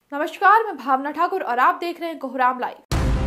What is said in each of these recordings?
नमस्कार, मैं भावना ठाकुर और आप देख रहे हैं कोहराम लाइव।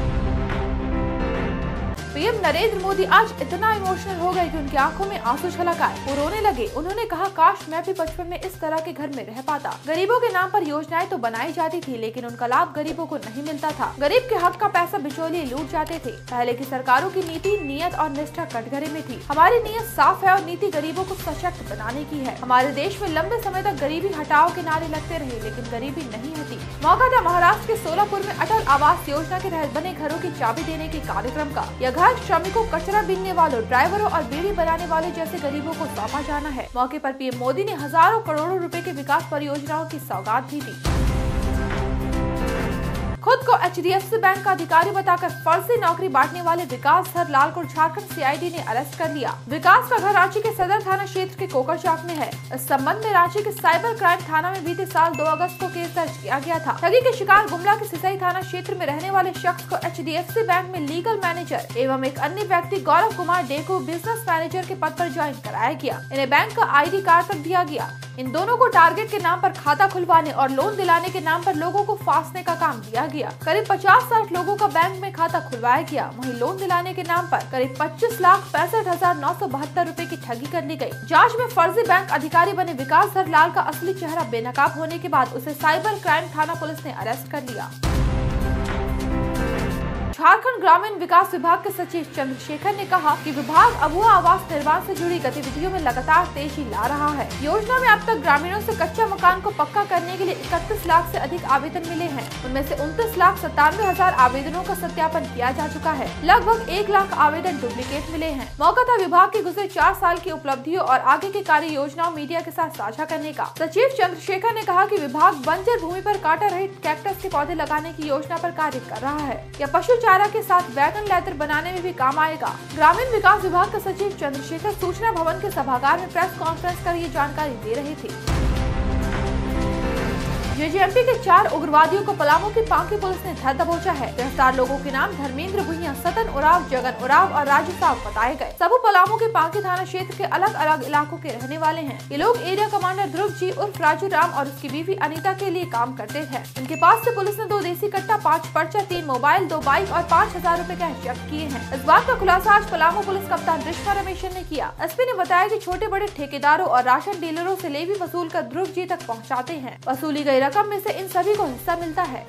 पीएम नरेंद्र मोदी आज इतना इमोशनल हो गए कि उनकी आंखों में आंसू छलक आए। वो रोने लगे। उन्होंने कहा, काश मैं भी बचपन में इस तरह के घर में रह पाता। गरीबों के नाम पर योजनाएं तो बनाई जाती थी, लेकिन उनका लाभ गरीबों को नहीं मिलता था। गरीब के हक का पैसा बिचौलिए लूट जाते थे। पहले की सरकारों की नीति, नियत और निष्ठा कटघरे में थी। हमारी नियत साफ है और नीति गरीबों को सशक्त बनाने की है। हमारे देश में लंबे समय तक गरीबी हटाओ के नारे लगते रहे, लेकिन गरीबी नहीं हटी। मौका था महाराष्ट्र के सोलापुर में अटल आवास योजना के तहत बने घरों की चाबी देने के कार्यक्रम का। यह घर श्रमिकों, कचरा बीनने वालों, ड्राइवरों और बीड़ी बनाने वाले जैसे गरीबों को सौंपा जाना है। मौके पर पीएम मोदी ने हजारों करोड़ों रुपए के विकास परियोजनाओं की सौगात भी दी। खुद को HDFC बैंक का अधिकारी बताकर फर्जी नौकरी बांटने वाले विकास हर लाल को झारखंड CID ने अरेस्ट कर लिया। विकास का घर रांची के सदर थाना क्षेत्र के कोकरचौक में है। इस संबंध में रांची के साइबर क्राइम थाना में बीते साल 2 अगस्त को केस दर्ज किया गया था। ठगी के शिकार गुमला के सिसई थाना क्षेत्र में रहने वाले शख्स को HDFC बैंक में लीगल मैनेजर एवं एक अन्य व्यक्ति गौरव कुमार डेको बिजनेस मैनेजर के पद पर ज्वाइन कराया गया। इन्हें बैंक का ID कार्ड तक दिया गया। इन दोनों को टारगेट के नाम पर खाता खुलवाने और लोन दिलाने के नाम पर लोगों को फांसने का काम दिया गया। करीब 50-60 लोगों का बैंक में खाता खुलवाया गया। वहीं लोन दिलाने के नाम पर करीब 25,65,972 रुपए की ठगी कर ली गई। जांच में फर्जी बैंक अधिकारी बने विकास हरलाल का असली चेहरा बेनकाब होने के बाद उसे साइबर क्राइम थाना पुलिस ने अरेस्ट कर लिया। झारखंड ग्रामीण विकास विभाग के सचिव चंद्रशेखर ने कहा कि विभाग अबुआ आवास निर्माण से जुड़ी गतिविधियों में लगातार तेजी ला रहा है। योजना में अब तक ग्रामीणों से कच्चा मकान को पक्का करने के लिए 31 लाख से अधिक आवेदन मिले हैं। उनमें से 29,97,000 आवेदनों का सत्यापन किया जा चुका है। लगभग 1 लाख आवेदन डुप्लीकेट मिले हैं। मौका था विभाग के गुजरे 4 साल की उपलब्धियों और आगे की कार्य योजनाओं मीडिया के साथ साझा करने का। सचिव चंद्रशेखर ने कहा कि विभाग बंजर भूमि पर कांटा रहित कैक्टस के पौधे लगाने की योजना पर कार्य कर रहा है। यह पशु चारा के साथ वैगन लेदर बनाने में भी काम आएगा। ग्रामीण विकास विभाग के सचिव चंद्रशेखर सूचना भवन के सभागार में प्रेस कॉन्फ्रेंस कर ये जानकारी दे रहे थे। JJMP के 4 उग्रवादियों को पलामू की पांकी पुलिस ने धर दबोचा है। गिरफ्तार लोगों के नाम धर्मेंद्र भुइयां, सतन उराव, जगन उराव और राजू साहब बताए गए। सबू पलामू के पांकी थाना क्षेत्र के अलग अलग इलाकों के रहने वाले हैं। ये लोग एरिया कमांडर ध्रुव जी उर्फ राजू राम और उसकी बीवी अनीता के लिए काम करते थे। इनके पास से पुलिस ने 2 देसी कट्टा, 5 पर्चा, 3 मोबाइल, 2 बाइक और 5,000 रुपए कैश जब्त किए हैं। इस बात का खुलासा आज पलामू पुलिस कप्तान रिश्मा रमेशन ने किया। SP ने बताया कि छोटे बड़े ठेकेदारों और राशन डीलरों से लेवी वसूल कर ध्रुव जी तक पहुँचाते हैं। वसूली गई रकम में से इन सभी को हिस्सा मिलता है।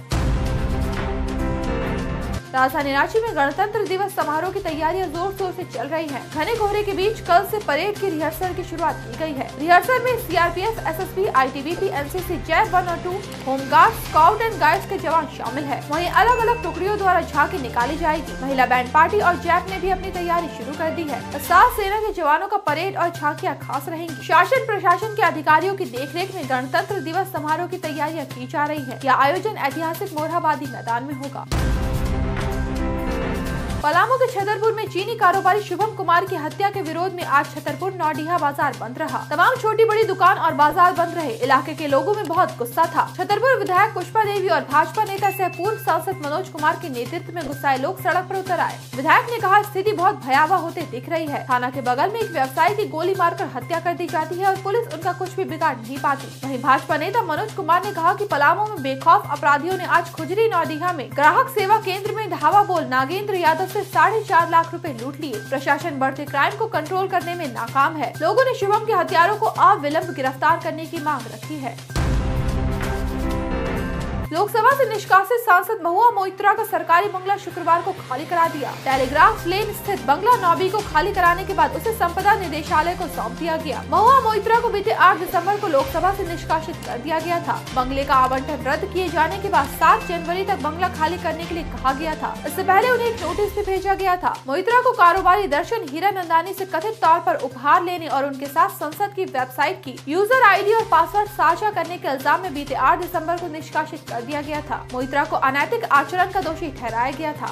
राजधानी रांची में गणतंत्र दिवस समारोह की तैयारियां जोर शोर से चल रही हैं। घने कोहरे के बीच कल से परेड की रिहर्सल की शुरुआत की गई है। रिहर्सल में CRPF, SSB, ITBP, NCC, JAP 1 और 2, होमगार्ड, स्काउट एंड गाइड्स के जवान शामिल है। वहीं अलग अलग टुकड़ियों द्वारा झांकी निकाली जाएगी। महिला बैंड पार्टी और जैप ने भी अपनी तैयारी शुरू कर दी है। सात सेना के जवानों का परेड और झांकियां खास रहेंगी। शासन प्रशासन के अधिकारियों की देखरेख में गणतंत्र दिवस समारोह की तैयारियां की जा रही है। यह आयोजन ऐतिहासिक मोरहाबादी मैदान में होगा। पलामू के छतरपुर में चीनी कारोबारी शुभम कुमार की हत्या के विरोध में आज छतरपुर नौडीहा बाजार बंद रहा। तमाम छोटी बड़ी दुकान और बाजार बंद रहे। इलाके के लोगों में बहुत गुस्सा था। छतरपुर विधायक पुष्पा देवी और भाजपा नेता सह पूर्व सांसद मनोज कुमार के नेतृत्व में गुस्साए लोग सड़क पर उतर आए। विधायक ने कहा, स्थिति बहुत भयावह होते दिख रही है। थाना के बगल में एक व्यवसायी की गोली मारकर हत्या कर दी जाती है और पुलिस उनका कुछ भी बिगाड़ नहीं पाती। वहीं भाजपा नेता मनोज कुमार ने कहा कि पलामू में बेखौफ अपराधियों ने आज खुजरी नौडीहा में ग्राहक सेवा केंद्र में धावा बोल नागेंद्र यादव से 4.5 लाख रुपए लूट लिए। प्रशासन बढ़ते क्राइम को कंट्रोल करने में नाकाम है। लोगों ने शुभम के हत्यारों को अविलंब गिरफ्तार करने की मांग रखी है। लोकसभा से निष्कासित सांसद महुआ मोइत्रा का सरकारी बंगला शुक्रवार को खाली करा दिया। टेलीग्राफ लेन स्थित बंगला नौबी को खाली कराने के बाद उसे संपदा निदेशालय को सौंप दिया गया। महुआ मोइत्रा को बीते 8 दिसंबर को लोकसभा से निष्कासित कर दिया गया था। बंगले का आवंटन रद्द किए जाने के बाद 7 जनवरी तक बंगला खाली करने के लिए कहा गया था। इससे पहले उन्हें एक नोटिस भी भेजा गया था। मोइत्रा को कारोबारी दर्शन हीरानंदानी से कथित तौर पर उपहार लेने और उनके साथ संसद की वेबसाइट की यूजर ID और पासवर्ड साझा करने के इल्जाम में बीते 8 दिसंबर को निष्कासित दिया गया था। मोइत्रा को अनैतिक आचरण का दोषी ठहराया गया था।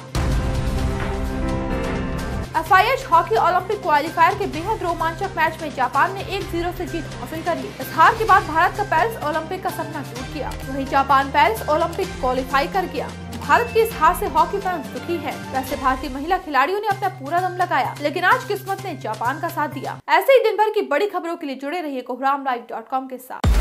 FIH हॉकी ओलंपिक क्वालिफायर के बेहद रोमांचक मैच में जापान ने 1-0 से जीत हासिल कर ली। इस हार के बाद भारत का पेरिस ओलंपिक का सपना टूट गया। वहीं जापान पेरिस ओलंपिक क्वालिफाई कर गया। भारत की इस हार से हॉकी फैंस दुखी है। वैसे भारतीय महिला खिलाड़ियों ने अपना पूरा दम लगाया, लेकिन आज किस्मत ने जापान का साथ दिया। ऐसे ही दिन भर की बड़ी खबरों के लिए जुड़े रहिए कोहरामलाइव.com के साथ।